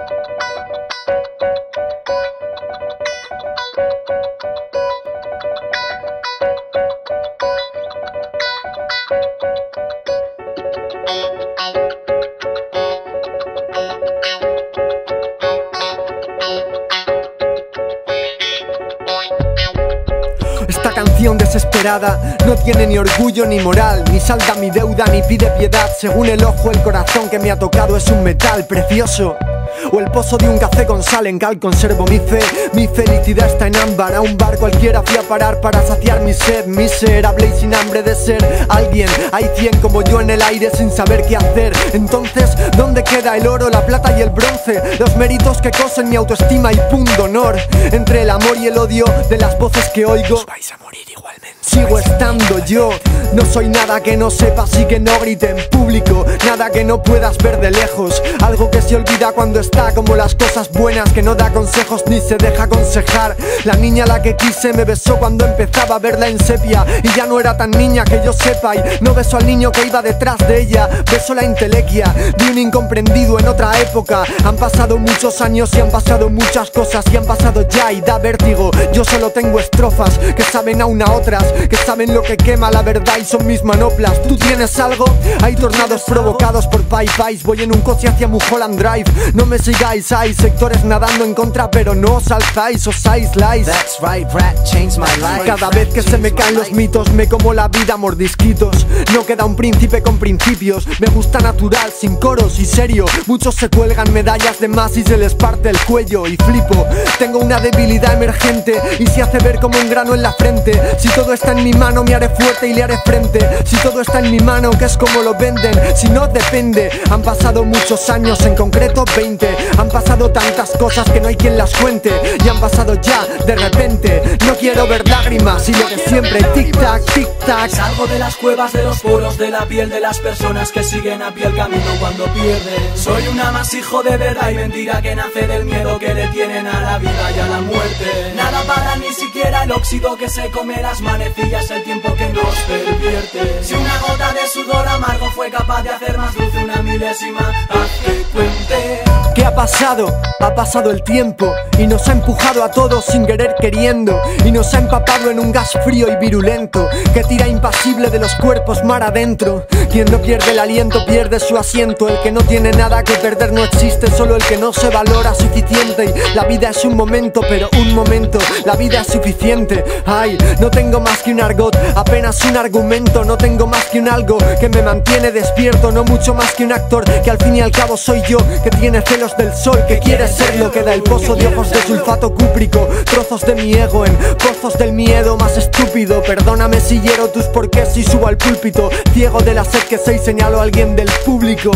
Esta canción desesperada no tiene ni orgullo ni moral, ni salda mi deuda ni pide piedad. Según el ojo, el corazón que me ha tocado es un metal precioso, o el pozo de un café con sal en cal. Conservo mi fe, mi felicidad está en ámbar. A un bar cualquiera fui a parar para saciar mi sed miserable y sin hambre de ser alguien. Hay 100 como yo en el aire sin saber qué hacer. Entonces, ¿dónde queda el oro, la plata y el bronce? Los méritos que cosen mi autoestima y pundonor. Entre el amor y el odio de las voces que oigo, vais a morir igualmente. Sigo estando yo, no soy nada que no sepas y que no grite en público, nada que no puedas ver de lejos, algo que se olvida cuando está, como las cosas buenas, que no da consejos ni se deja aconsejar. La niña a la que quise me besó cuando empezaba a verla en sepia, y ya no era tan niña que yo sepa, y no beso al niño que iba detrás de ella, beso la intelequia de un incomprendido en otra época. Han pasado muchos años y han pasado muchas cosas, y han pasado ya y da vértigo. Yo solo tengo estrofas que saben aún a otras, que saben lo que quema la verdad y son mis manoplas. ¿Tú tienes algo? Hay tornados provocados por pipes. Voy en un coche hacia Mulholland Drive, no me sigáis, hay sectores nadando en contra, pero no os alzáis, os aisláis. That's right, rap changed my life. Cada vez que se me caen los mitos, me como la vida a mordisquitos. No queda un príncipe con principios, me gusta natural, sin coros y serio. Muchos se cuelgan medallas de más y se les parte el cuello, y flipo. Tengo una debilidad emergente y se hace ver como un grano en la frente. Si todo está en mi mano me haré fuerte y le haré frente. Si todo está en mi mano, que es como lo venden, si no depende. Han pasado muchos años, en concreto 20. Han pasado tantas cosas que no hay quien las cuente, y han pasado ya de repente. No quiero ver lágrimas y lo de siempre, tic-tac, tic-tac. Salgo de las cuevas, de los poros de la piel de las personas que siguen a pie el camino cuando pierden. Soy un amasijo de verdad y mentira que nace del miedo que detienen a la vida y a la muerte. Nada para ni siquiera el óxido que se come las manecillas, el tiempo que nos pervierte. Si una gota de sudor amargo fue capaz de hacer más dulce una milésima, haz que cuente. ¿Qué ha pasado? Ha pasado el tiempo y nos ha empujado a todos sin querer queriendo, y nos ha empapado en un gas frío y virulento que tira impasible de los cuerpos mar adentro. Quien no pierde el aliento pierde su asiento. El que no tiene nada que perder no existe, solo el que no se valora suficiente. Y la vida es un momento, pero un momento, la vida es suficiente. Ay, no tengo más que un argot, apenas un argumento. No tengo más que un algo que me mantiene despierto, no mucho más que un actor que al fin y al cabo soy yo, que tiene celos del sol, que quiere serlo. Queda el pozo de ojos de sulfato cúprico, trozos de mi ego en pozos del miedo más estúpido. Perdóname si hiero tus porqués y subo al púlpito, ciego de la sed que soy, señalo a alguien del público.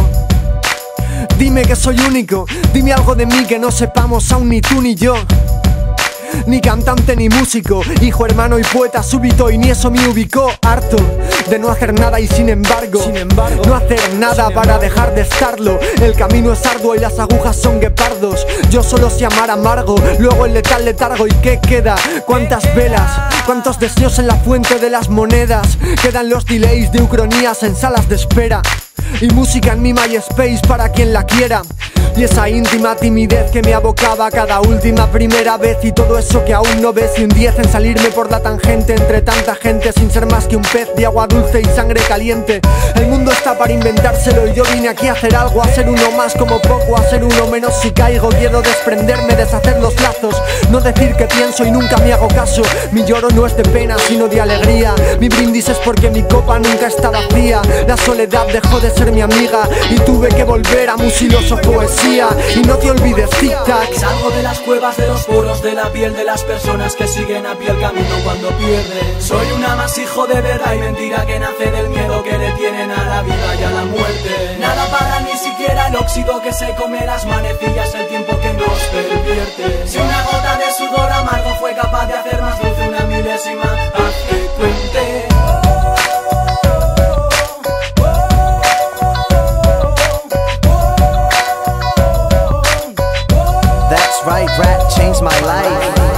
Dime que soy único, dime algo de mí que no sepamos aún ni tú ni yo. Ni cantante ni músico, hijo, hermano y poeta súbito, y ni eso me ubicó. Harto de no hacer nada y sin embargo no hacer nada para dejar de estarlo. El camino es arduo y las agujas son guepardos. Yo solo sé amar amargo, luego el letal letargo. ¿Y qué queda? ¿Cuántas velas? ¿Cuántos deseos en la fuente de las monedas? Quedan los delays de ucronías en salas de espera, y música en mi MySpace para quien la quiera. Y esa íntima timidez que me abocaba cada última primera vez, y todo eso que aún no ves, y un 10 en salirme por la tangente entre tanta gente sin ser más que un pez de agua dulce y sangre caliente. El mundo está para inventárselo y yo vine aquí a hacer algo, a ser uno más como poco, a ser uno menos si caigo. Quiero desprenderme, deshacer los lazos, no decir que pienso y nunca me hago caso. Mi lloro no es de pena sino de alegría, mi brindis es porque mi copa nunca está vacía. La soledad dejó de ser mi amiga y tuve que volver a musiloso poesía. Y no te olvides, tic-tac. Salgo de las cuevas, de los poros de la piel de las personas que siguen a pie el camino cuando pierden. Soy un amasijo de verdad y mentira que nace del miedo que detienen a la vida y a la muerte. Nada para ni siquiera el óxido que se come las manecillas, el tiempo que nos pervierte. Si una gota de sudor amargo fue capaz de hacer más dulce una milésima, haz que cuente. That's right, rap changed my life.